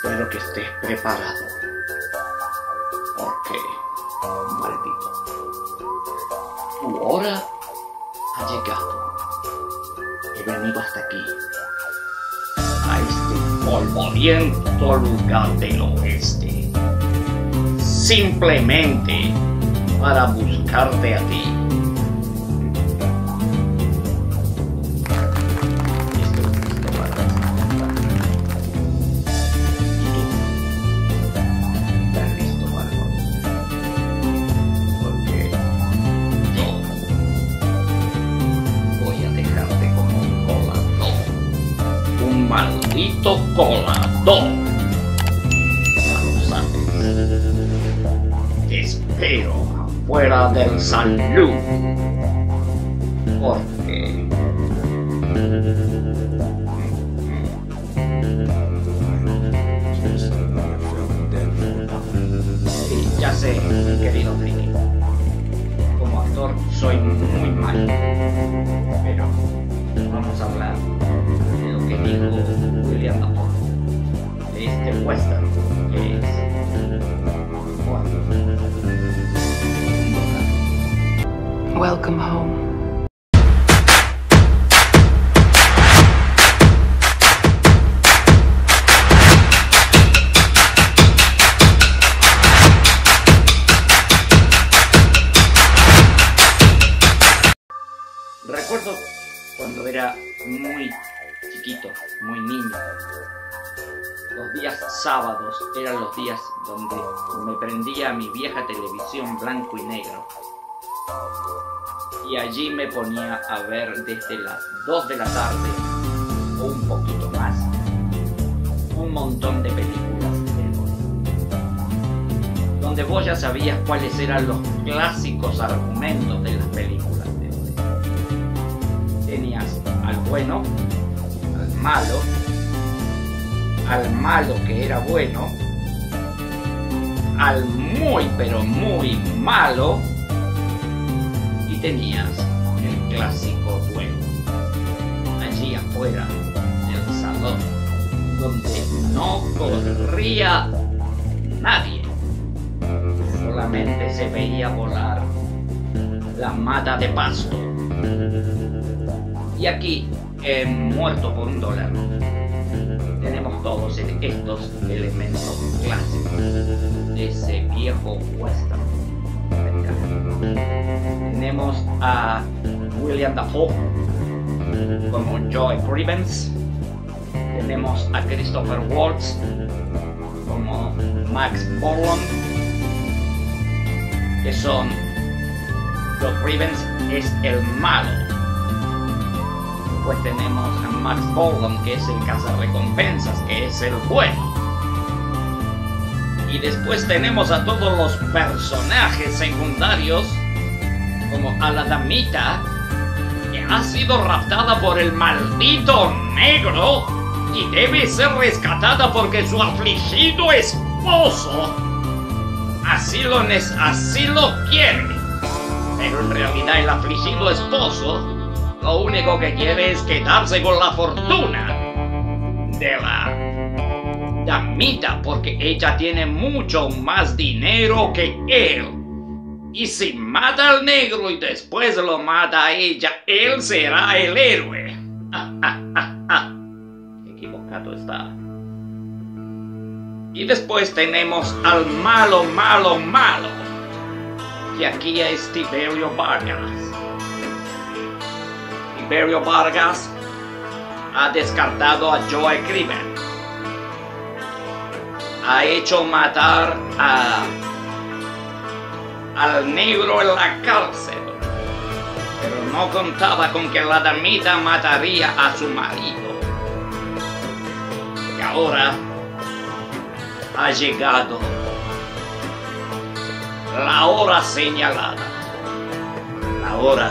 Espero que estés preparado, porque, maldito, tu hora ha llegado. He venido hasta aquí, a este polvoriento lugar del oeste, simplemente para buscarte a ti. Maldito colador. Ya lo sabes. Te espero afuera del salón. Porque sí, ya sé, mi querido Ricky. Como actor soy muy malo. Pero vamos a hablar de lo que dijo William Dafoe, de este western que es Welcome home. Recuerdo cuando era muy chiquito, muy niño, los días sábados eran los días donde me prendía mi vieja televisión blanco y negro y allí me ponía a ver desde las 2 de la tarde o un poquito más un montón de películas donde vos ya sabías cuáles eran los clásicos argumentos de las películas de hoy. Tenías al bueno, al malo que era bueno, al muy pero muy malo, y tenías el clásico duelo allí afuera del salón donde no corría nadie, solamente se veía volar la mata de pasto. Y aquí, Muerto por $1, tenemos todos estos elementos clásicos de ese viejo western americano. Tenemos a William Dafoe como Joy Cravens, tenemos a Christopher Waltz como Max Bourne, que son Joy Cravens es el malo. Pues tenemos a Max Bourne, que es el cazarrecompensas, que es el bueno. Y después tenemos a todos los personajes secundarios, como a la damita, que ha sido raptada por el maldito negro y debe ser rescatada porque su afligido esposo así lo quiere. Pero en realidad el afligido esposo lo único que quiere es quedarse con la fortuna de la damita, porque ella tiene mucho más dinero que él. Y si mata al negro y después lo mata a ella, él será el héroe. Equivocado está. Y después tenemos al malo, que aquí es Tiberio Vargas. Tiberio Vargas ha descartado a Joy Cravens, ha hecho matar al negro en la cárcel, pero no contaba con que la damita mataría a su marido. Y ahora ha llegado la hora señalada, la hora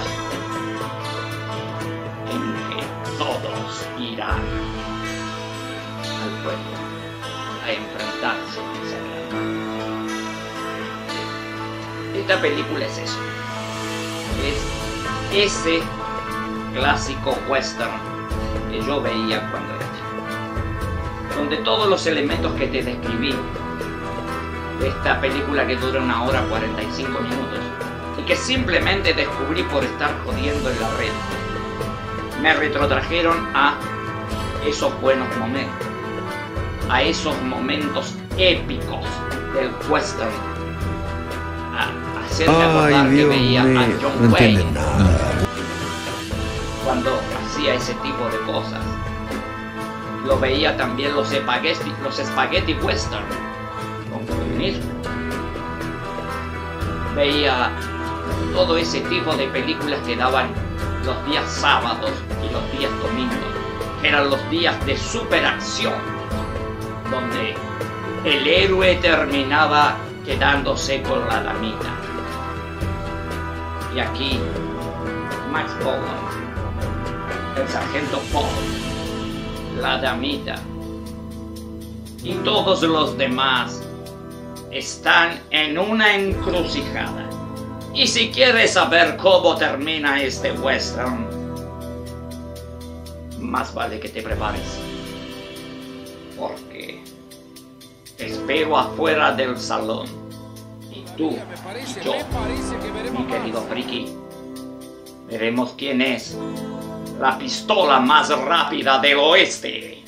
todos irán al pueblo a enfrentarse a esa gran batalla. Esta película es eso, es ese clásico western que yo veía cuando era chico. donde todos los elementos que te describí de esta película que dura 1 hora 45 minutos y que simplemente descubrí por estar jodiendo en la red, me retrotrajeron a esos buenos momentos, a esos momentos épicos del western, a hacerme acordar que veía a John Wayne cuando hacía ese tipo de cosas. Lo veía también los spaghetti western con Clint Eastwood. Veía todo ese tipo de películas que daban los días sábados y los días domingos, que eran los días de superacción, donde el héroe terminaba quedándose con la damita. Y aquí Max Bowler, el sargento Paul, la damita y todos los demás están en una encrucijada. Y si quieres saber cómo termina este western, más vale que te prepares, porque te espero afuera del salón. Y tú y yo, mi querido friki, veremos quién es la pistola más rápida del oeste.